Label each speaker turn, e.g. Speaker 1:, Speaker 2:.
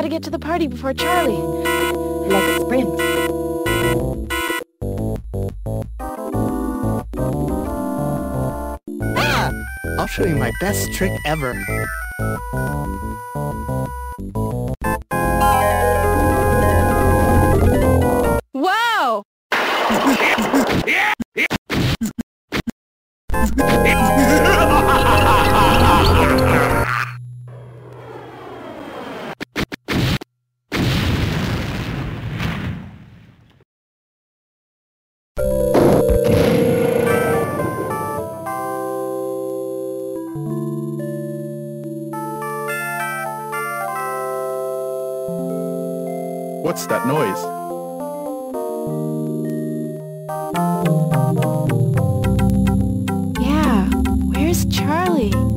Speaker 1: gotta get to the party before Charlie. I like a sprint.
Speaker 2: Ah! I'll show you my best trick ever.
Speaker 1: Wow!
Speaker 3: What's that noise?
Speaker 1: Yeah, where's Charlie?